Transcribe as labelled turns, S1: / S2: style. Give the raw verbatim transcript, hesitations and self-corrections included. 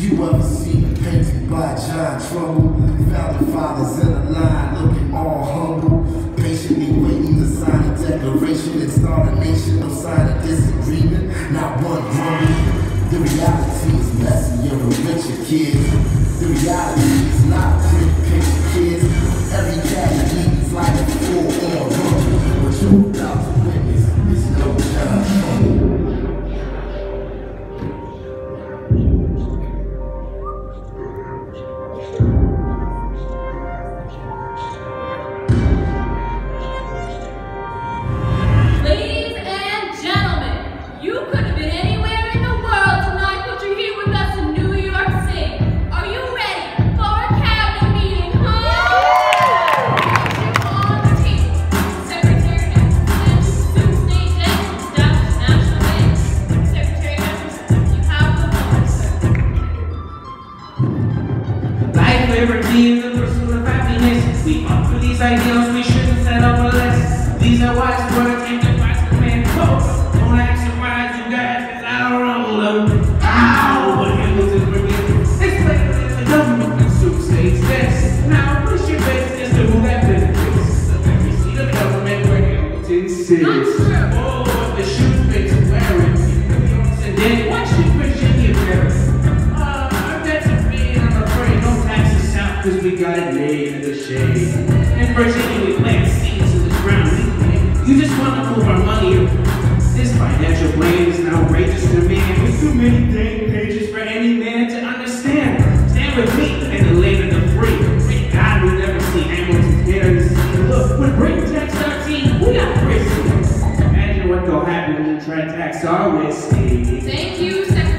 S1: You ever see the painting by John Trumbull? Founding fathers in a line looking all humble, patiently waiting to sign a declaration and start a nation. No sign of disagreement, not one grumble. The reality is messy, you're a richer kid. The reality is not pretty picture kids. Every cat you eat is like a full-on rumble. What you're about to witness is no John Trumbull.
S2: Liberty and the pursuit of happiness. We fought for these ideals, we shouldn't settle for less. These are wise words and advice to man code. Don't ask me why you guys, cause I don't roll them. Ow! But Hamilton forgives. It's later than the government and soup states this. Now push your business to who that benefits. The very seat of government where Hamilton sits. Oh, what the shoe fits wearing. And then what should Virginia wearing? Cause we got it made in the shade. In Virginia we plant seeds in the ground. You just wanna move our money around. This financial blame is an outrageous demand. With too many dang pages for any man to understand. Stand with me in the land of the free. Thank God we never see Hamilton here to see. Look, when Britain tax our team, we got prison. Imagine what will happen when you try to tax our whiskey.
S3: Thank you, Secretary.